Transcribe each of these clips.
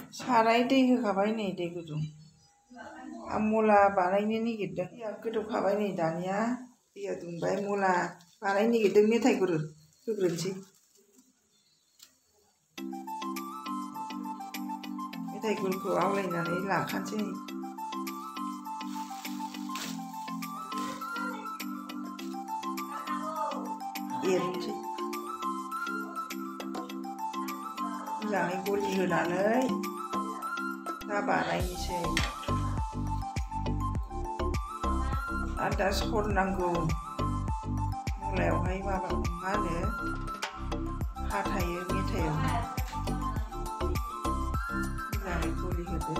साराय दै होखाबाय नै दै गुदुं आं मुला बानायनो नागिरदों दैया गोदौखाबाय नै दानिया दैया दुंबाय मुला बानायनो नागिरदों मेथाइ गुर होग्रोनोसै मेथाइ गुरखौ आवलायनानै लाखानोसै एरनोसै मोजाङै गलि होनानै दा बानायनोसै आरो दा सरनांगौ मुलायावहाय माबा मा होनो हा थायो मेथायाव मोजाङै गलि होदो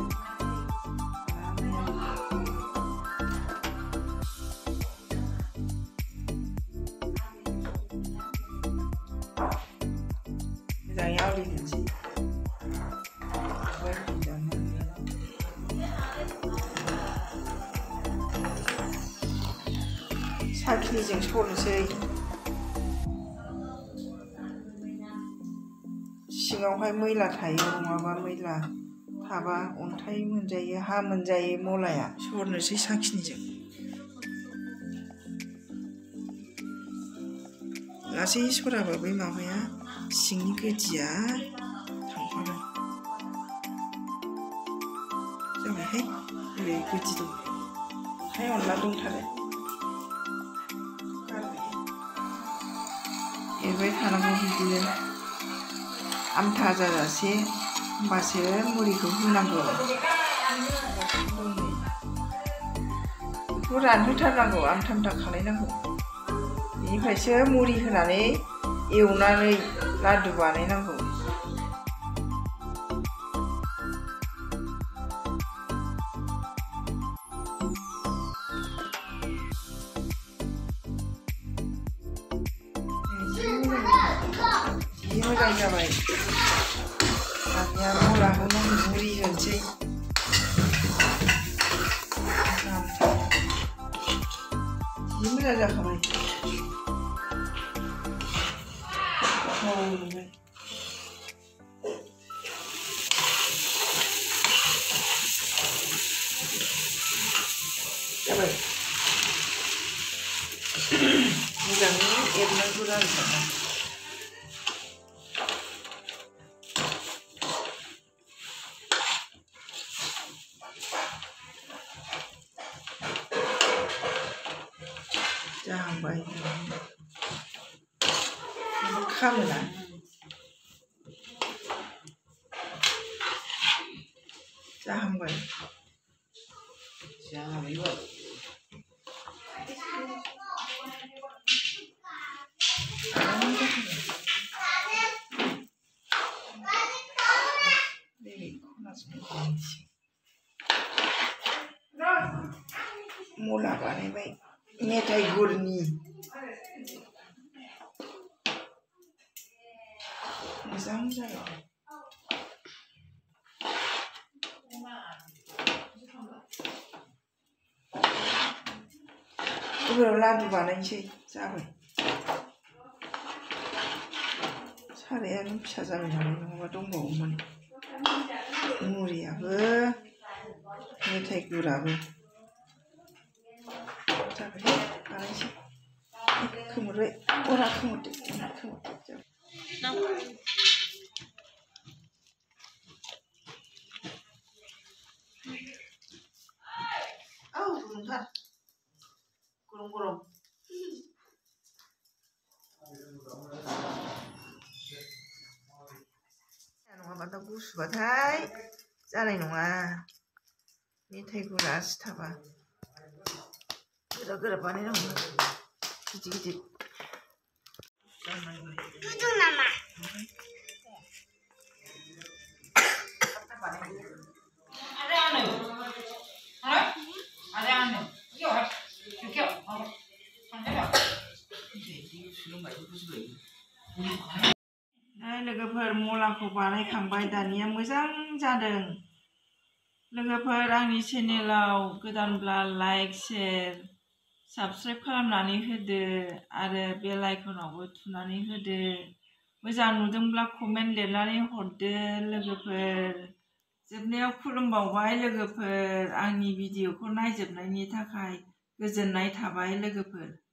मोजाङै आवलिहोनोसै साखिनिजों सरनोसै सिङावहाय मैला थायो नङाबा मैला थाबा अन्थाइ मोनजायो हा मोनजायो मुलाया सरनोसै साखिनिजों लासै सराबा बै माबाया सिंनि गोदिया थांफागोन जाबायहाय ओरै गोदि दं हाय अनला दंथारो एरबाय थानांगौ बिदिनो आमथा जाजासे होमबासो मुरिखौ होनांगौ बेखौ रानहोथारनांगौ आमथा आमथा खालायनांगौ बेनिफ्रायसो मुरि होनानै एवनानै लादु बानायनांगौ जि मोजां जाबाय दानिया मुला होनांगौ मुरि होनोसै जि मोजां जाखाबाय जाबाय मोजाङै एरनांगौ आरो जाहांबाय खामोना जाहांबाय मुला बानायबाय मेथाइ गुरनि मोजां जाबाय उनाव लादु बानायनोसै जाबाय सारायानो फिसा जाबाय नालाय नङाबा दंबावोमोन मुरियाबो मेथाइ गुराबो जाबाय बानायनोसै खोमोरबाय अरा खोमोरदो औ गुदुंथार गरम गरम नङाबा दा गुसुबाथाय जानाय नङा मेथाइ गुरा सिथाबा गोरा गोरा बानायनांगौ गिदिर गिदिर गुदुं नामा लोगोफोर मुलाखौ बानायखांबाय दानिया मोजां जादों लोगोफोर आंनि चेनेलाव गोदानब्ला लाइक शेयार साबस्क्राइब खालामनानै होदो आरो बेल आइकनावबो थुनानै होदो मोजां नुदोंब्ला कमेन्ट लिरनानै हरदो लोगोफोर जोबनायाव खुलुमबावबाय लोगोफोर आंनि भिडिअखौ नायजोबनायनि थाखाय गोजोननाय थाबाय लोगोफोर।